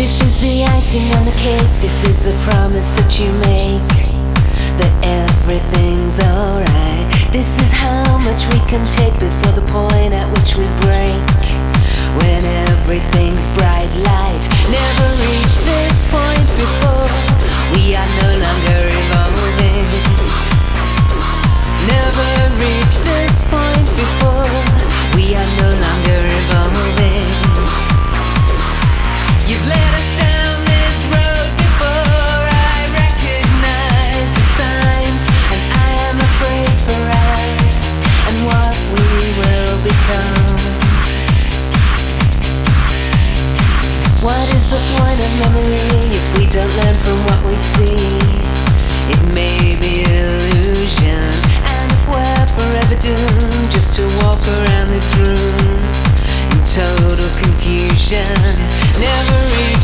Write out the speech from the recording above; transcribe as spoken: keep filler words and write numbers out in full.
This is the icing on the cake. This is the promise that you make, that everything's alright. This is how much we can take before the point at which we break, when everything's bright light. Never reached this point before. We are no longer evolving. Never reached this point before. We are no longer evolving. You've led us down this road before. I recognize the signs, and I am afraid for us and what we will become. What is the point of memory if we don't learn from what we see? It may be illusion, and if we're forever doomed just to walk around this room in total confusion, never reach